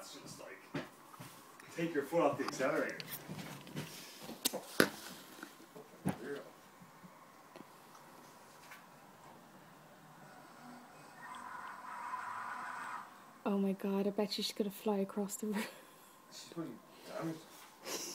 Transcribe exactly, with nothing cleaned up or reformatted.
that's just like, take your foot off the accelerator. There you go. Oh my god, I bet she's gonna fly across the room. She's putting damage.